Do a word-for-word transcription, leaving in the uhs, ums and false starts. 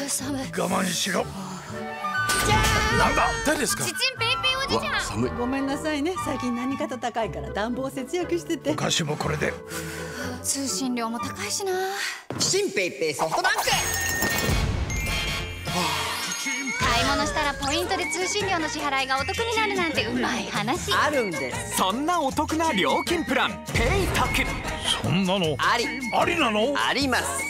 寒い。 我慢しろ。 じゃーなんだ、誰ですか。 ちちんぺいぺいおじちゃん。 寒い。 ごめんなさいね、最近何かと高いから暖房節約してて。 お菓子もこれで。 通信料も高いしな。 新ペイペイソフトバンク。 買い物したらポイントで通信料の支払いがお得になるなんてうまい話。 あるんです。 そんなお得な料金プランペイタク。 そんなのありありなの。 あります。